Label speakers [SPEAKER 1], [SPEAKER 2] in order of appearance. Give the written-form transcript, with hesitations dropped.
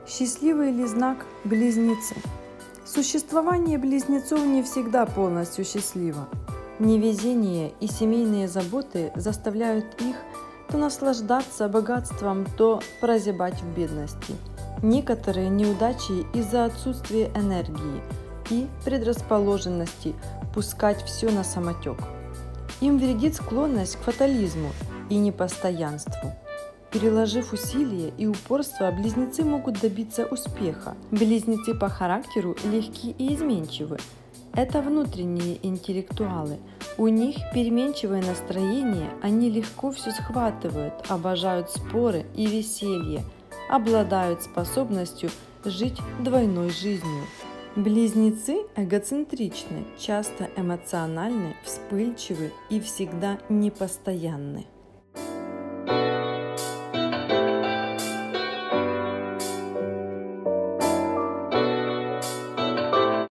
[SPEAKER 1] Счастливый ли знак близнецы? Существование близнецов не всегда полностью счастливо. Невезение и семейные заботы заставляют их то наслаждаться богатством, то прозябать в бедности. Некоторые неудачи из-за отсутствия энергии и предрасположенности пускать все на самотек. Им вредит склонность к фатализму и непостоянству. Переложив усилия и упорство, близнецы могут добиться успеха. Близнецы по характеру легки и изменчивы. Это внутренние интеллектуалы. У них переменчивое настроение, они легко все схватывают, обожают споры и веселье, обладают способностью жить двойной жизнью. Близнецы эгоцентричны, часто эмоциональны, вспыльчивы и всегда непостоянны.